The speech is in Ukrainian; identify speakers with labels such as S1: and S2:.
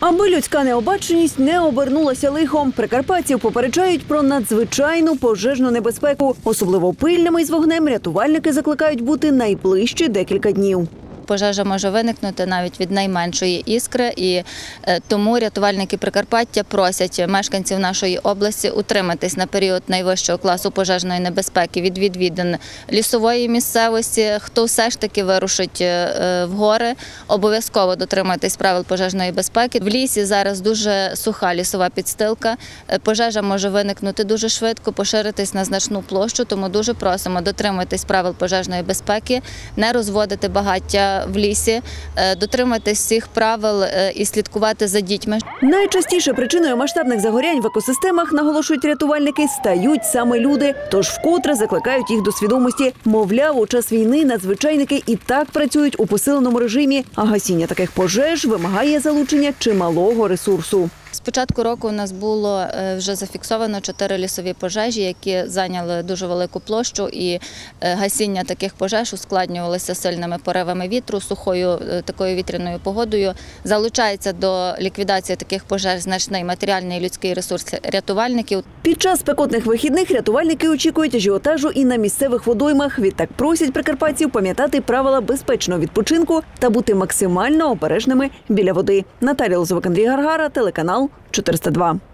S1: Аби людська необаченість не обернулася лихом, прикарпатців попереджають про надзвичайну пожежну небезпеку. Особливо пильними з вогнем рятувальники закликають бути найближчі декілька днів.
S2: Пожежа може виникнути навіть від найменшої іскри, і тому рятувальники Прикарпаття просять мешканців нашої області утриматись на період найвищого класу пожежної небезпеки від відвідин лісової місцевості. Хто все ж таки вирушить в гори, обов'язково дотриматись правил пожежної безпеки. В лісі зараз дуже суха лісова підстилка, пожежа може виникнути дуже швидко, поширитись на значну площу, тому дуже просимо дотриматись правил пожежної безпеки, не розводити багаття в лісі, дотриматись всіх правил і слідкувати за дітьми.
S1: Найчастіше причиною масштабних загорянь в екосистемах, наголошують рятувальники, стають саме люди. Тож вкотре закликають їх до свідомості. Мовляв, у час війни надзвичайники і так працюють у посиленому режимі, а гасіння таких пожеж вимагає залучення чималого ресурсу.
S2: З початку року у нас було вже зафіксовано 4 лісові пожежі, які зайняли дуже велику площу, і гасіння таких пожеж ускладнювалося сильними поривами вітру, сухою такою вітряною погодою. Залучається до ліквідації таких пожеж значний матеріальний і людський ресурс рятувальників.
S1: Під час спекотних вихідних рятувальники очікують ажіотажу і на місцевих водоймах. Відтак просять прикарпатців пам'ятати правила безпечного відпочинку та бути максимально обережними біля води. Наталія Лозовик, Андрій Гаргара, телеканал 402.